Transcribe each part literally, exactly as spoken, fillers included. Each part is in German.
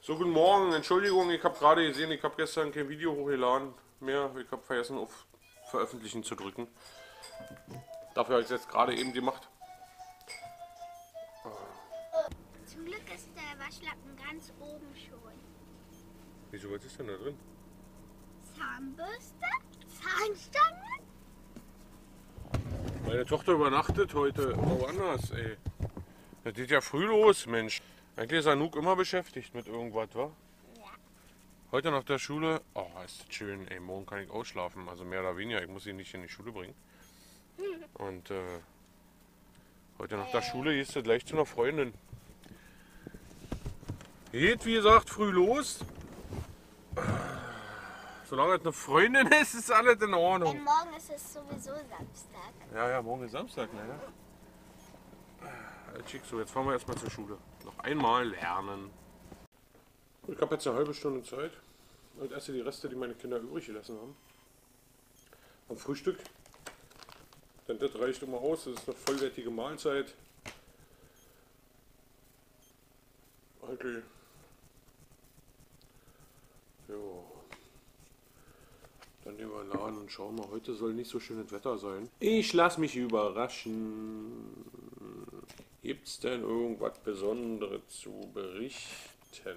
So, guten Morgen. Entschuldigung, ich habe gerade gesehen, ich habe gestern kein Video hochgeladen mehr. Ich habe vergessen, auf Veröffentlichen zu drücken. Dafür habe ich es jetzt gerade eben gemacht. Zum Glück ist der Waschlappen ganz oben schon. Wieso, was ist denn da drin? Zahnbürste, Zahnstange. Meine Tochter übernachtet heute woanders, ey. Das geht ja früh los, Mensch. Eigentlich ist Anouk immer beschäftigt mit irgendwas, wa? Ja. Heute nach der Schule, oh, ist das schön, ey. Morgen kann ich ausschlafen, also mehr oder weniger. Ich muss sie nicht in die Schule bringen. Und äh, heute nach der Schule gehst du gleich zu einer Freundin. Geht, wie gesagt, früh los. Solange es eine Freundin ist, ist alles in Ordnung. Denn morgen ist es sowieso Samstag. Ja, ja, morgen ist Samstag, ne? Schick so, jetzt fahren wir erstmal zur Schule. Noch einmal lernen. Ich habe jetzt eine halbe Stunde Zeit und esse die Reste, die meine Kinder übrig gelassen haben. Am Frühstück. Denn das reicht immer aus, das ist eine vollwertige Mahlzeit. Okay. Jo. Dann gehen wir in den Laden und schauen mal. Heute soll nicht so schönes Wetter sein. Ich lasse mich überraschen. Gibt's denn irgendwas Besonderes zu berichten?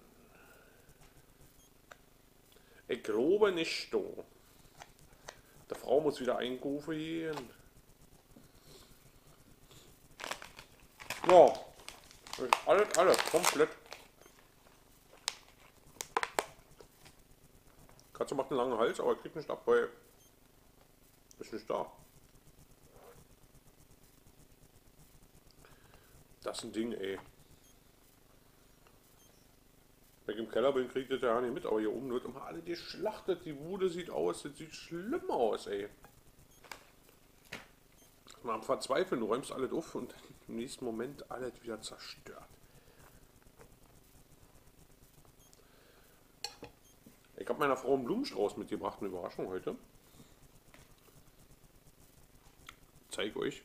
Ich glaube nicht, so. Die Frau muss wieder einkaufen gehen. Ja, ist alles, alles, komplett. Katze macht einen langen Hals, aber kriegt nicht ab, weil ist nicht da. Das ist ein Ding, ey. Wenn ich im Keller bin, kriegt ihr das ja nicht mit, aber hier oben wird immer alle geschlachtet. Die Bude sieht aus, das sieht schlimm aus, ey. Man am Verzweifeln, du räumst alles auf und im nächsten Moment alles wieder zerstört. Ich habe meiner Frau einen Blumenstrauß mitgebracht, eine Überraschung heute. Zeig euch.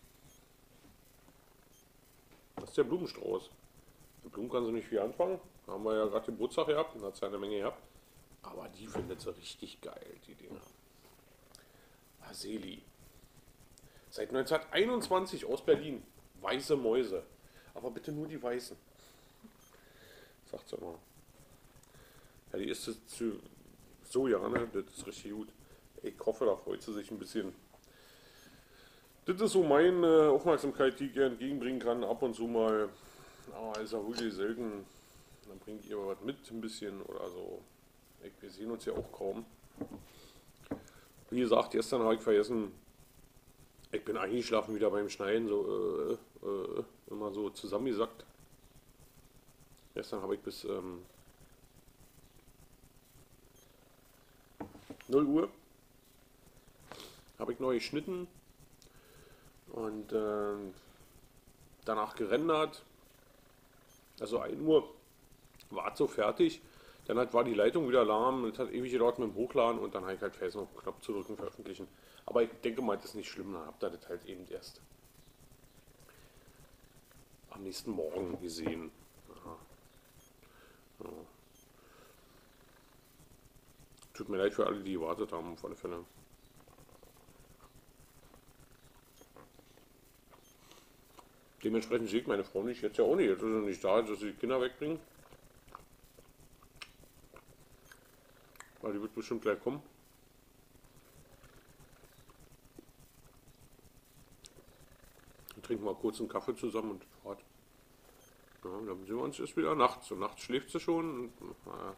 Das ist der Blumenstrauß. Mit Blumen kann sie nicht viel anfangen. Da haben wir ja gerade Geburtstag gehabt und hat sie eine Menge gehabt. Aber die findet sie richtig geil, die Dinger. Aseli. Seit neunzehnhunderteinundzwanzig aus Berlin. Weiße Mäuse. Aber bitte nur die Weißen. Sagt sie mal. Ja, die ist zu so ja, ne? Das ist richtig gut. Ich hoffe, da freut sie sich ein bisschen. Das ist so meine Aufmerksamkeit, die ich gerne entgegenbringen kann. Ab und zu mal. Aber ist ja wirklich selten. Dann bringt ihr was mit, ein bisschen oder so. Ich, wir sehen uns ja auch kaum. Wie gesagt, gestern habe ich vergessen. Ich bin eingeschlafen wieder beim Schneiden, so äh, äh, immer so zusammengesackt. Gestern habe ich bis ähm, null Uhr habe ich neu geschnitten und äh, danach gerendert. Also ein Uhr war es so fertig. Dann halt war die Leitung wieder lahm, es hat ewig gedauert mit dem Hochladen und dann habe ich halt vergessen, auf den Knopf zu drücken, veröffentlichen. Aber ich denke mal, das ist nicht schlimm, dann habt ihr das halt eben erst am nächsten Morgen gesehen. Aha. Ja. Tut mir leid für alle, die gewartet haben, auf alle Fälle. Dementsprechend sehe ich meine Frau nicht, jetzt ja auch nicht, jetzt ist sie nicht da, dass sie die Kinder wegbringen. Weil die wird bestimmt gleich kommen. Dann trinken wir kurz einen Kaffee zusammen und fort. Ja, dann sehen wir uns erst wieder nachts. Und nachts schläft sie schon. Und, naja.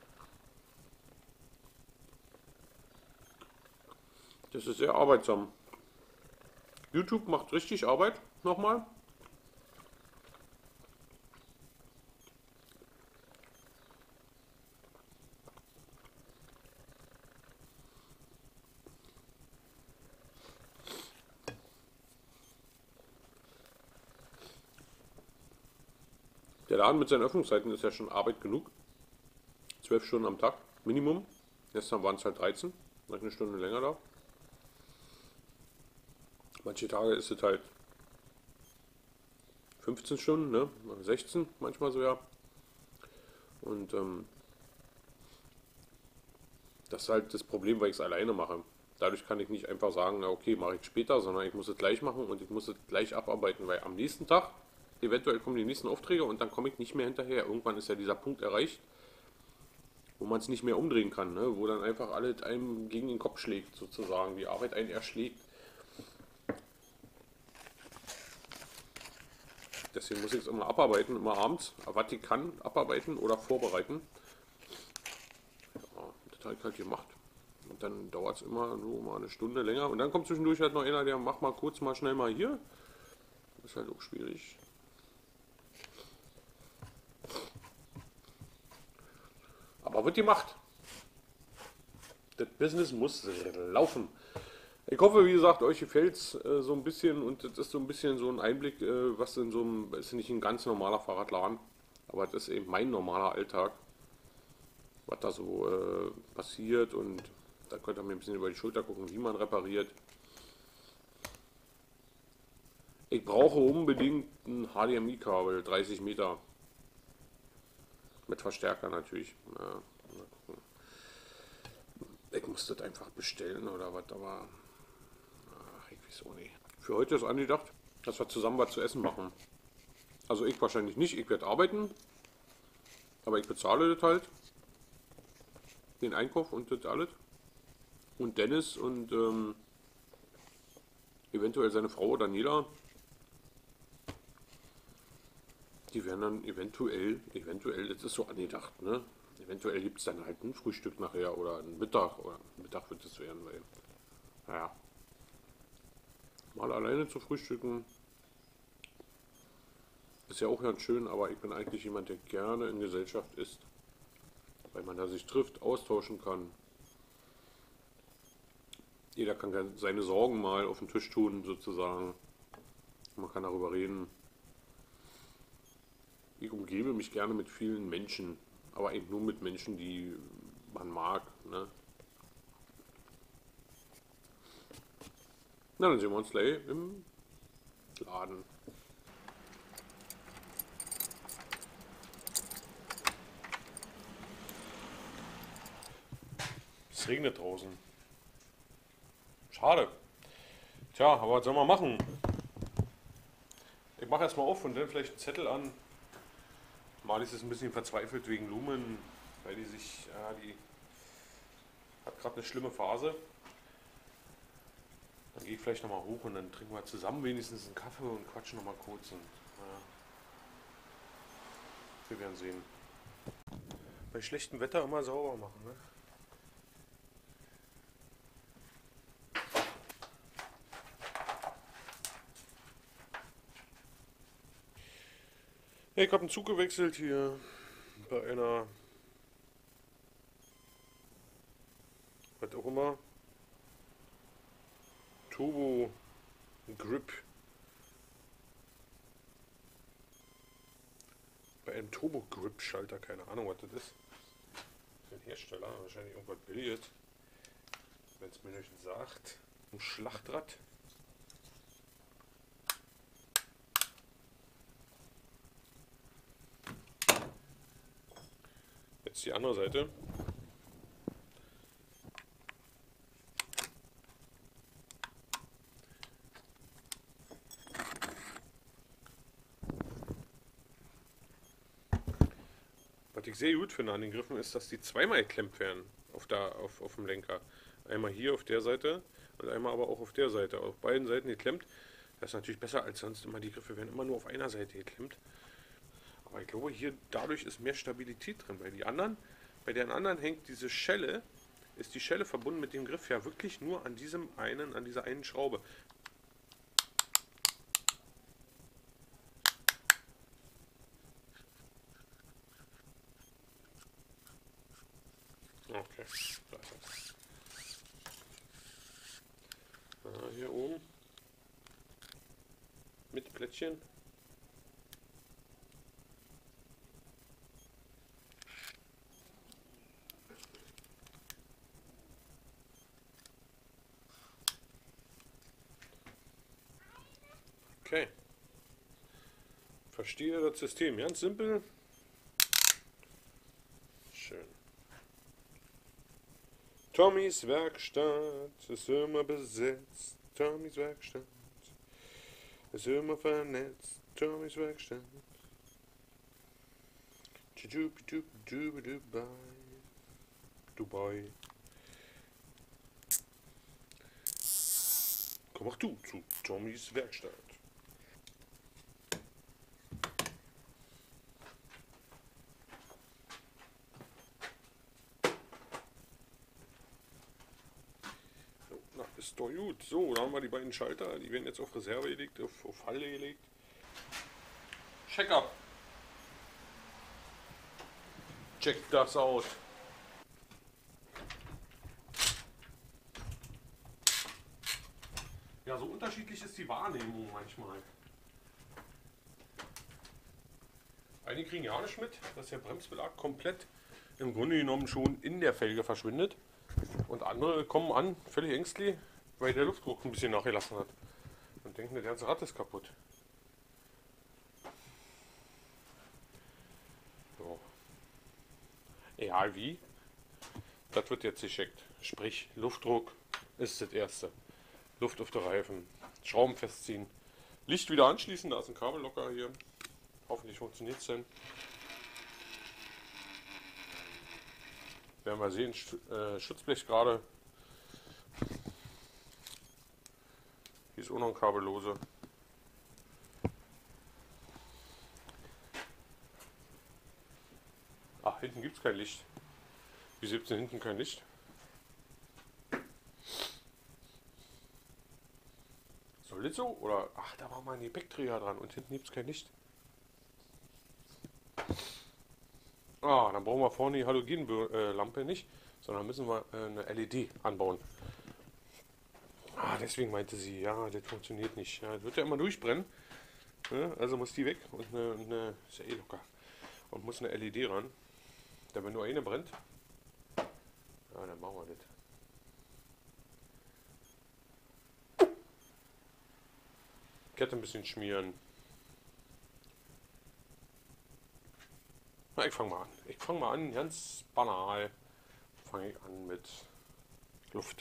Das ist sehr arbeitsam. YouTube macht richtig Arbeit. Nochmal. Der Laden mit seinen Öffnungszeiten ist ja schon Arbeit genug. Zwölf Stunden am Tag, Minimum. Gestern waren es halt dreizehn, war ich eine Stunde länger da. Manche Tage ist es halt fünfzehn Stunden, ne? sechzehn manchmal so, ja. Und ähm, das ist halt das Problem, weil ich es alleine mache. Dadurch kann ich nicht einfach sagen, na okay, mache ich später, sondern ich muss es gleich machen und ich muss es gleich abarbeiten, weil am nächsten Tag eventuell kommen die nächsten Aufträge und dann komme ich nicht mehr hinterher. Irgendwann ist ja dieser Punkt erreicht, wo man es nicht mehr umdrehen kann, ne? Wo dann einfach alles einem gegen den Kopf schlägt, sozusagen, die Arbeit einen erschlägt. Deswegen muss ich es immer abarbeiten, immer abends, was ich kann, abarbeiten oder vorbereiten. Ja, das habe ich halt gemacht. Und dann dauert es immer nur mal eine Stunde länger. Und dann kommt zwischendurch halt noch einer, der macht mal kurz, mal schnell mal hier. Das ist halt auch schwierig. Aber wird gemacht. Das Business muss laufen. Ich hoffe, wie gesagt, euch gefällt es äh, so ein bisschen und das ist so ein bisschen so ein Einblick, äh, was in so einem, ist nicht ein ganz normaler Fahrradladen, aber das ist eben mein normaler Alltag, was da so äh, passiert und da könnt ihr mir ein bisschen über die Schulter gucken, wie man repariert. Ich brauche unbedingt ein H D M I-Kabel, dreißig Meter, mit Verstärker natürlich. Ja, mal gucken. Ich muss das einfach bestellen oder was, aber ach, ich weiß auch nicht. Für heute ist angedacht, dass wir zusammen was zu essen machen. Also ich wahrscheinlich nicht, ich werde arbeiten, aber ich bezahle das halt, den Einkauf und das alles. Und Dennis und ähm, eventuell seine Frau Daniela, die werden dann eventuell, eventuell, das ist so angedacht, ne? Eventuell gibt es dann halt ein Frühstück nachher oder ein Mittag, oder Mittag wird es werden, weil, naja, mal alleine zu frühstücken ist ja auch ganz schön, aber ich bin eigentlich jemand, der gerne in Gesellschaft isst, weil man da sich trifft, austauschen kann. Jeder kann seine Sorgen mal auf den Tisch tun, sozusagen. Man kann darüber reden. Ich umgebe mich gerne mit vielen Menschen, aber eben nur mit Menschen, die man mag. Ne? Na, dann sehen wir uns gleich im Laden. Es regnet draußen. Schade. Tja, aber was soll man machen? Ich mache erstmal auf und dann vielleicht einen Zettel an. Marlies ist ein bisschen verzweifelt wegen Lumen, weil die sich, ja, die hat gerade eine schlimme Phase. Dann gehe ich vielleicht nochmal hoch und dann trinken wir zusammen wenigstens einen Kaffee und quatschen nochmal kurz. Und, ja, wir werden sehen. Bei schlechtem Wetter immer sauber machen, ne? Ich habe einen Zug gewechselt hier bei einer, was auch immer, Turbo Grip. Bei einem Turbo Grip Schalter, keine Ahnung was das ist. Für den Hersteller, wahrscheinlich irgendwas Billiges, wenn es mir nicht sagt. Ein Schlachtrad. Jetzt die andere Seite. Was ich sehr gut finde an den Griffen ist, dass die zweimal geklemmt werden auf, der, auf, auf dem Lenker. Einmal hier auf der Seite und einmal aber auch auf der Seite. Auf beiden Seiten geklemmt. Das ist natürlich besser als sonst immer. Die Griffe werden immer nur auf einer Seite geklemmt. Aber ich glaube, hier dadurch ist mehr Stabilität drin. Bei die anderen, bei den anderen hängt diese Schelle, ist die Schelle verbunden mit dem Griff ja wirklich nur an diesem einen, an dieser einen Schraube. Okay, da ist es. Ah, hier oben. Mit Plättchen. Okay. Verstehe das System. Ganz simpel. Tommys Werkstatt ist immer besetzt. Tommys Werkstatt ist immer vernetzt. Tommys Werkstatt. Dubai. Dubai. Komm auch du zu Tommys Werkstatt. So, na, ist doch gut. So, da haben wir die beiden Schalter. Die werden jetzt auf Reserve gelegt, auf, auf Halle gelegt. Check-up. Check das out. Ja, so unterschiedlich ist die Wahrnehmung manchmal. Einige kriegen ja nicht mit, dass der Bremsbelag komplett im Grunde genommen schon in der Felge verschwindet. Und andere kommen an, völlig ängstlich, weil der Luftdruck ein bisschen nachgelassen hat. Und denken, der ganze Rad ist kaputt. So. Egal wie, das wird jetzt gecheckt. Sprich, Luftdruck ist das Erste. Luft auf der Reifen, Schrauben festziehen, Licht wieder anschließen, da ist ein Kabel locker hier. Hoffentlich funktioniert es dann. Werden wir sehen, äh, Schutzblech gerade. Hier ist auch noch ein Kabellose. Ach, hinten gibt es kein Licht. Wie gibt es denn hinten kein Licht? Soll das so? Oder, ach, da war mal ein Gepäckträger dran und hinten gibt es kein Licht. Ah, dann brauchen wir vorne die Halogenlampe nicht, sondern müssen wir eine L E D anbauen. Ah, deswegen meinte sie, ja, das funktioniert nicht. Ja, das wird ja immer durchbrennen. Ja, also muss die weg und eine, eine, ist ja eh locker. Und muss eine L E D ran. Da wenn nur eine brennt, ja, dann machen wir das. Kette ein bisschen schmieren. Na, ich fange mal an. Ich fange mal an, ganz banal. Fange ich an mit Luft.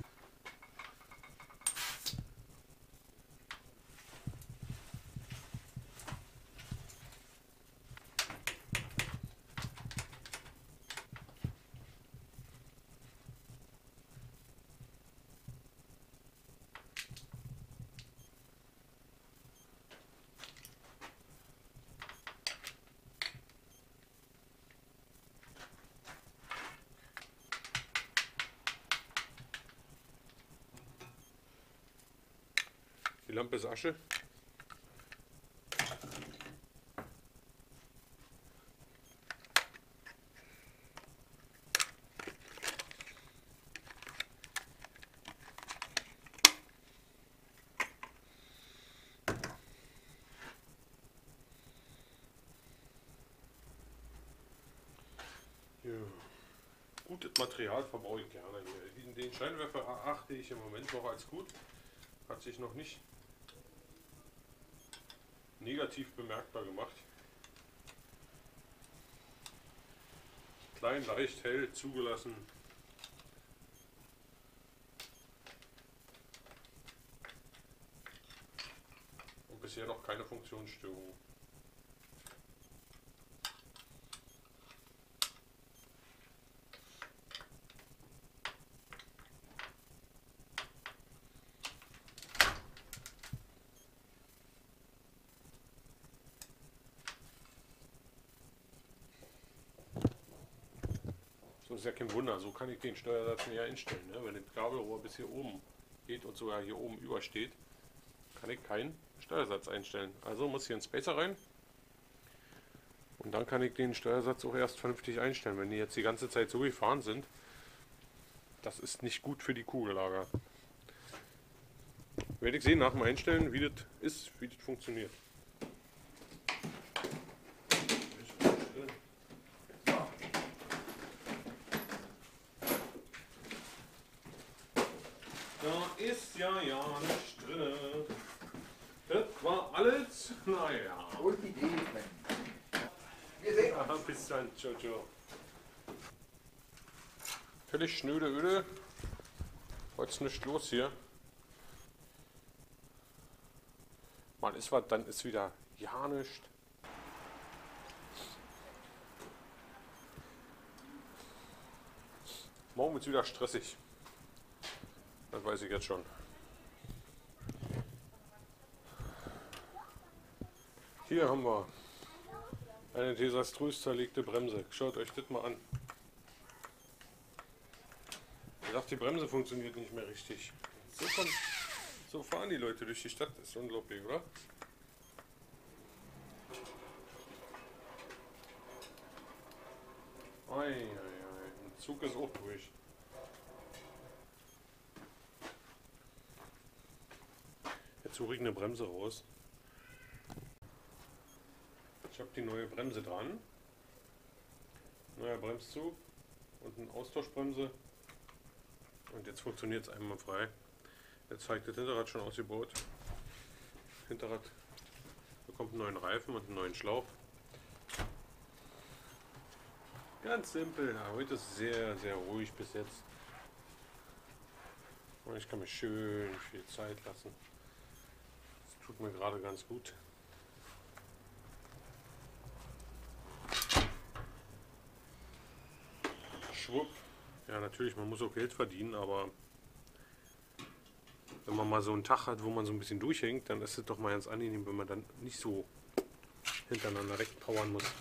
Die Lampe ist Asche. Ja. Gutes Material verbaue ich gerne. Den Scheinwerfer erachte ich im Moment noch als gut. Hat sich noch nicht negativ bemerkbar gemacht. Klein, leicht, hell, zugelassen. Und bisher noch keine Funktionsstörung. So ist ja kein Wunder, so kann ich den Steuersatz näher einstellen. Ne? Wenn das Kabelrohr bis hier oben geht und sogar hier oben übersteht, kann ich keinen Steuersatz einstellen. Also muss hier ein Spacer rein und dann kann ich den Steuersatz auch erst vernünftig einstellen. Wenn die jetzt die ganze Zeit so gefahren sind, das ist nicht gut für die Kugellager. Werde ich sehen nach dem Einstellen, wie das ist, wie das funktioniert. Da ist ja ja nicht drin. Das war alles, naja. Und die Idee. Wir sehen uns. Bis dann, ciao, ciao. Völlig schnöde Öde. Heute ist nichts los hier. Mal ist was, dann ist wieder ja nichts. Morgen wird es wieder stressig. Das weiß ich jetzt schon. Hier haben wir eine desaströs zerlegte Bremse. Schaut euch das mal an. Ich dachte, die Bremse funktioniert nicht mehr richtig. So, von, so fahren die Leute durch die Stadt. Das ist unglaublich, oder? Ei, ei, ei. Ein Zug ist auch durch. Jetzt suche ich eine Bremse raus. Ich habe die neue Bremse dran. Neuer Bremszug und eine Austauschbremse. Und jetzt funktioniert es einmal frei. Jetzt zeigt das Hinterrad schon ausgebaut. Hinterrad bekommt einen neuen Reifen und einen neuen Schlauch. Ganz simpel. Ja, heute ist sehr, sehr ruhig bis jetzt. Und ich kann mir schön viel Zeit lassen. Das tut mir gerade ganz gut. Schwupp. Ja, natürlich, man muss auch Geld verdienen, aber wenn man mal so einen Tag hat, wo man so ein bisschen durchhängt, dann ist es doch mal ganz angenehm, wenn man dann nicht so hintereinander wegpowern muss.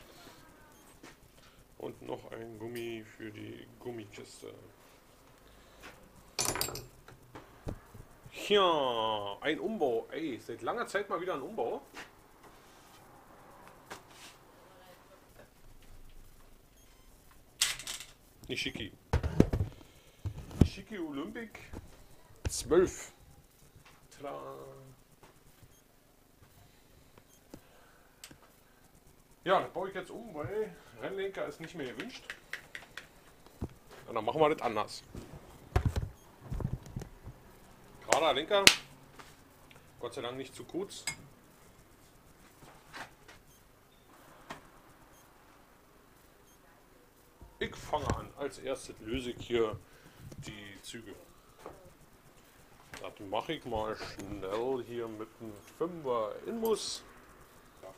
Und noch ein Gummi für die Gummikiste. Ja, ein Umbau. Ey, seit langer Zeit mal wieder ein Umbau. Nishiki. Nishiki Olympic zwölf. Tada. Ja, das baue ich jetzt um, weil Rennlenker ist nicht mehr gewünscht. Und dann machen wir das anders. Gerader Lenker. Gott sei Dank nicht zu kurz. Ich fange an. Als erstes löse ich hier die Züge. Das mache ich mal schnell hier mit einem Fünfer Inmus. Ja.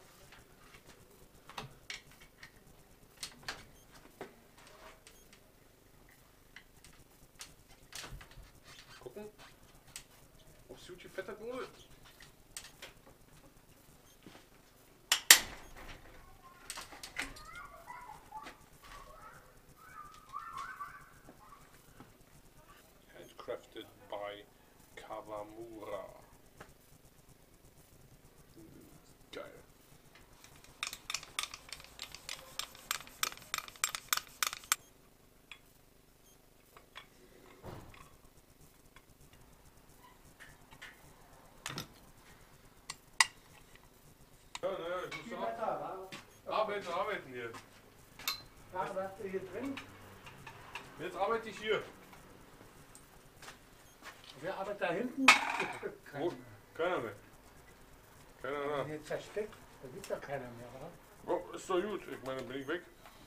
Gucken, ob es gut gefettet wurde. Handcrafted by Kawamura. Geil. Ja, naja, ich muss auch arbeiten, arbeiten hier. Ja, was hast du hier drin? Jetzt arbeite ich hier. Wer arbeitet da hinten? Wo? Keiner mehr. Keiner mehr. Hier zersteckt, da gibt ja keiner mehr, oder? Oh, ist doch gut. Ich meine, dann bin ich weg.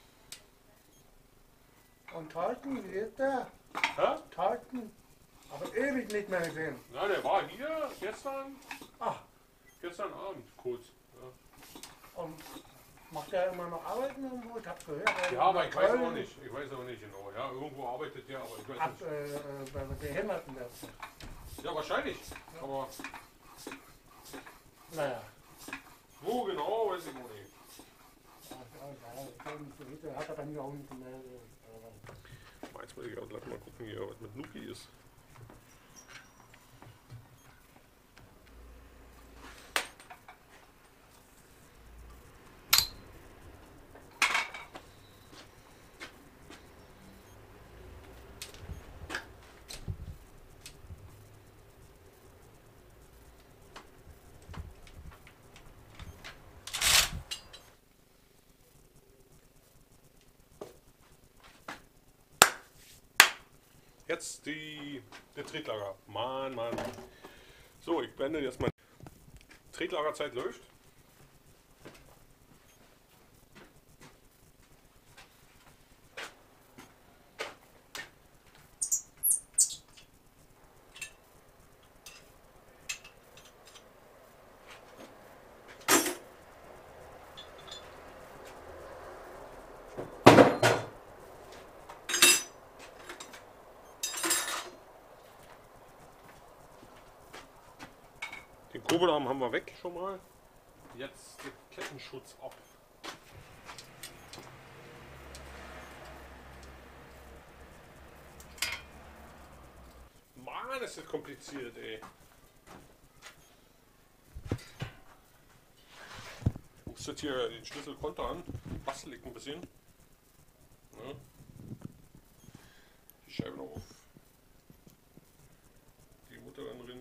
Und Talten, wie ist der? Hä? Talten? Aber ewig nicht mehr gesehen. Na, der war hier gestern. Ach, Gestern Abend kurz. Ja, und macht der immer noch Arbeiten irgendwo? Ich hab gehört. er ja aber in ich weiß Köln auch nicht. Ich weiß auch nicht genau. Ja, irgendwo arbeitet der, aber ich weiß Ab, nicht. äh, äh, bei Behinderten. Der. Ja, wahrscheinlich. Aber Naja. wo genau, weiß ich auch nicht. Ja, ja, ich kann nicht so wissen. Hat er bei mir auch nicht gemeldet. aber- Jetzt muss ich auch gleich mal gucken hier, was mit Nuki ist. Jetzt die, der Tretlager. Mann, Mann. So, ich beende jetzt mal. Tretlagerzeit läuft. Kurbelarm haben wir weg schon mal. Jetzt den Kettenschutz ab. Mann, ist das kompliziert, ey. Ich setze hier den Schlüsselkonter an, bastel ich ein bisschen. Ja. Die Scheibe noch auf die Mutter dann drin.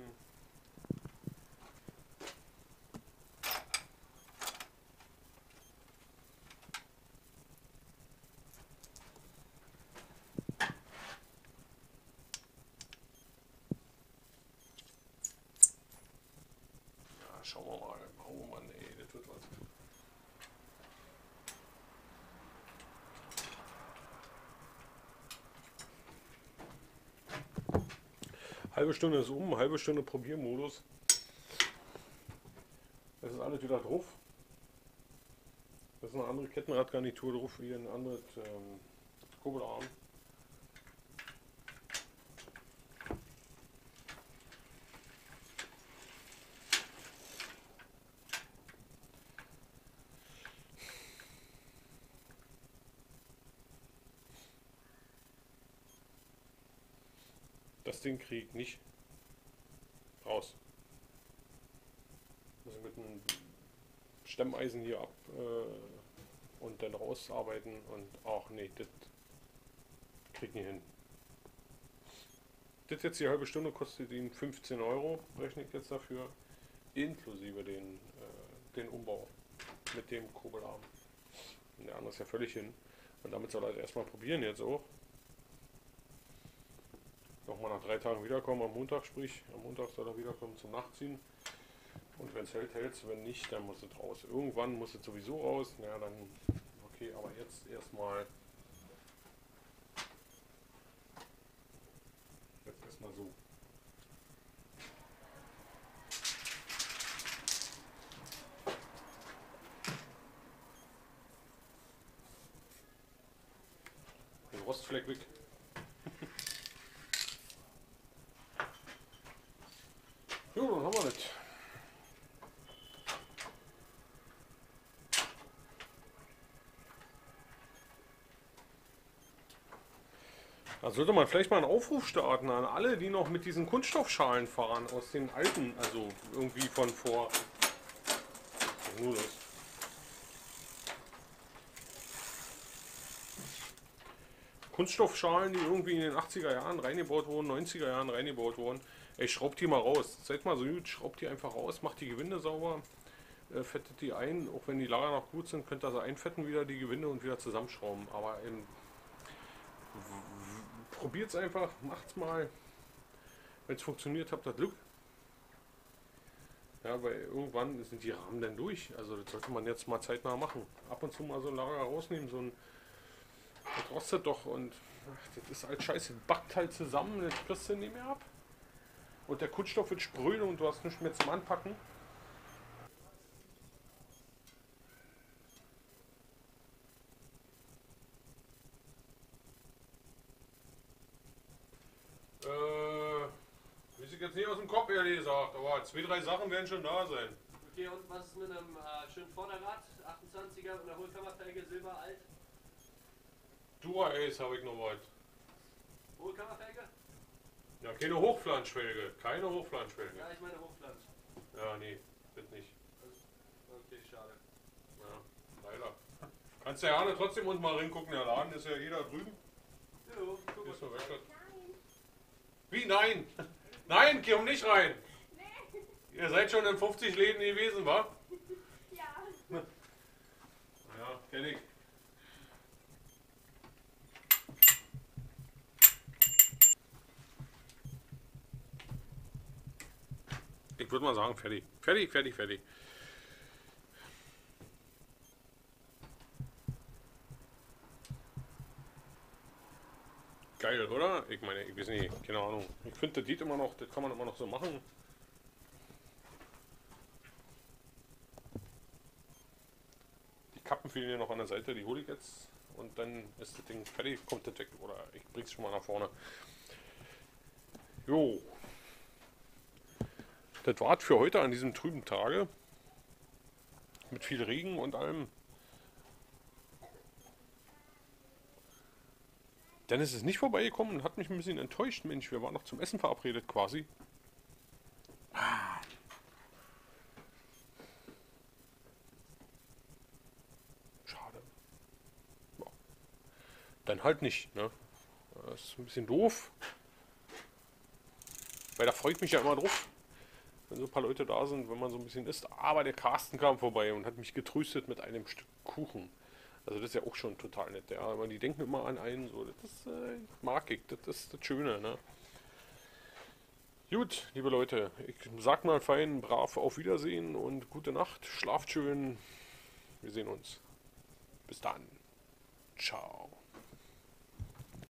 Ja, schauen wir mal. Oh Mann, ey, das wird was. Halbe Stunde ist um, halbe Stunde Probiermodus. Das ist alles wieder drauf. Das ist eine andere Kettenradgarnitur drauf, wie ein anderes ähm, Kurbelarm. Das Ding kriegt nicht raus. Muss ich mit einem Stemmeisen hier ab äh, und dann rausarbeiten und ach nee, das kriegt nicht hin. Das jetzt die halbe Stunde kostet ihn fünfzehn Euro, rechne ich jetzt dafür, inklusive den, äh, den Umbau mit dem Kurbelarm. Und der andere ist ja völlig hin. Und damit soll er halt erstmal probieren jetzt auch. Nochmal nach drei Tagen wiederkommen, am Montag sprich, am Montag soll er wiederkommen zum Nachziehen. Und wenn es hält, hält es, wenn nicht, dann muss es raus. Irgendwann muss es sowieso raus, naja dann, okay, aber jetzt erstmal, jetzt erstmal so. Den Rostfleck weg. Jo, dann haben wir das. Da sollte man vielleicht mal einen Aufruf starten an alle, die noch mit diesen Kunststoffschalen fahren, aus den alten, also irgendwie von vor. Nur das. Kunststoffschalen, die irgendwie in den achtziger Jahren reingebaut wurden, neunziger Jahren reingebaut wurden. Ey, schraubt die mal raus. Seid mal so gut, schraubt die einfach raus, macht die Gewinde sauber, äh, fettet die ein. Auch wenn die Lager noch gut sind, könnt ihr sie einfetten wieder, die Gewinde, und wieder zusammenschrauben. Aber ähm, probiert es einfach, macht's mal. Wenn es funktioniert, habt ihr Glück. Ja, weil irgendwann sind die Rahmen dann durch. Also das sollte man jetzt mal zeitnah machen. Ab und zu mal so ein Lager rausnehmen, so ein das rostet doch und ach, das ist halt scheiße, backt halt zusammen, das kriegst du nicht mehr ab. Und der Kunststoff wird spröde und du hast nichts mehr zum Anpacken. Äh, weiß ich jetzt nicht aus dem Kopf, ehrlich gesagt, aber zwei, drei Sachen werden schon da sein. Okay, und was ist mit einem äh, schönen Vorderrad, achtundzwanziger und der Hohlkammerfelge, Silber, alt? Dura-Ace habe ich noch was. Hohlkammerfelge? Ja, keine Hochflanschfelge, keine Hochflanschfelge. Ja, ich meine Hochflansch. Ja, nee, das nicht. Okay, schade. Ja, leider. Kannst ja gerne trotzdem unten mal reingucken, der Laden ist ja jeder drüben. Jo, guck Ist so mal. weg. Wie? Nein! Nein, komm nicht rein! Nee. Ihr seid schon in fünfzig Läden gewesen, wa? Ja. Ja, kenn ich. Ich würde mal sagen, fertig. Fertig, fertig, fertig. Geil, oder? Ich meine, ich weiß nicht, keine Ahnung. Ich finde, das sieht immer noch, das kann man immer noch so machen. Die Kappen fehlen hier noch an der Seite, die hole ich jetzt. Und dann ist das Ding fertig, kommt das weg. Oder ich bring's schon mal nach vorne. Jo. Das war's für heute an diesem trüben Tage. Mit viel Regen und allem. Dennis ist nicht vorbeigekommen und hat mich ein bisschen enttäuscht. Mensch, wir waren noch zum Essen verabredet quasi. Schade. Ja. Dann halt nicht, ne? Das ist ein bisschen doof. Weil da freue ich mich ja immer drauf, wenn so ein paar Leute da sind, wenn man so ein bisschen isst. Aber der Carsten kam vorbei und hat mich getröstet mit einem Stück Kuchen. Also das ist ja auch schon total nett. Ja, aber die denken immer an einen so. Das äh, mag ich. Das ist das Schöne, ne? Gut, liebe Leute, ich sag mal fein, brav auf Wiedersehen und gute Nacht. Schlaft schön. Wir sehen uns. Bis dann. Ciao.